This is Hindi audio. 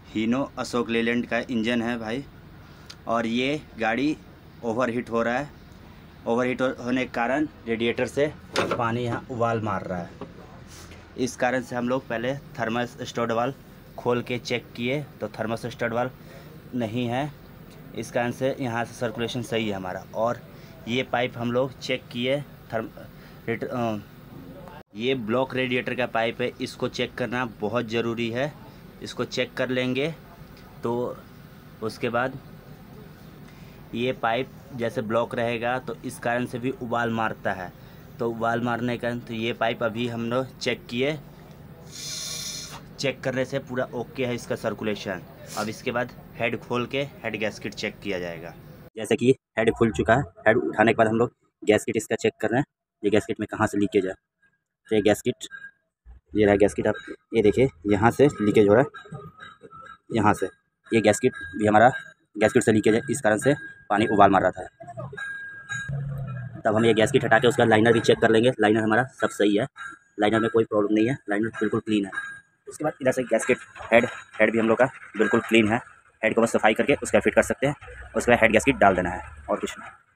हीनो अशोक लेलैंड का इंजन है भाई। और ये गाड़ी ओवरहीट हो रहा है। ओवरहीट होने के कारण रेडिएटर से पानी यहाँ उबाल मार रहा है। इस कारण से हम लोग पहले थर्मोस्टेट वाल्व खोल के चेक किए तो थर्मोस्टेट वाल्व नहीं है। इस कारण से यहाँ से सर्कुलेशन सही है हमारा। और ये पाइप हम लोग चेक किए ये ब्लॉक रेडिएटर का पाइप है, इसको चेक करना बहुत ज़रूरी है। इसको चेक कर लेंगे तो उसके बाद ये पाइप जैसे ब्लॉक रहेगा तो इस कारण से भी उबाल मारता है। तो उबाल मारने का तो ये पाइप अभी हम लोग चेक किए, चेक करने से पूरा ओके है इसका सर्कुलेशन। अब इसके बाद हेड खोल के हेड गैस्केट चेक किया जाएगा। जैसे कि हेड खुल चुका है, हेड उठाने के बाद हम लोग गैस्केट इसका चेक कर रहे हैं, ये गैस्केट में कहाँ से लीकेज है। तो ये गैस्केट, ये रहा गैस्केट, आप ये देखिए यहाँ से लीकेज हो रहा है, यहाँ से ये गैस्केट भी हमारा गैस्केट से लीकेज है, इस कारण से पानी उबाल मार रहा था। तब हम ये गैस्केट हटा के उसका लाइनर भी चेक कर लेंगे। लाइनर हमारा सब सही है, लाइनर में कोई प्रॉब्लम नहीं है, लाइनर बिल्कुल क्लीन है। उसके बाद इधर से गैस्केट हेड भी हम लोग का बिल्कुल क्लीन है। हेड को बस सफाई करके उसका फिट कर सकते हैं, उसके बाद हेड गैस्केट डाल देना है और कुछ नहीं।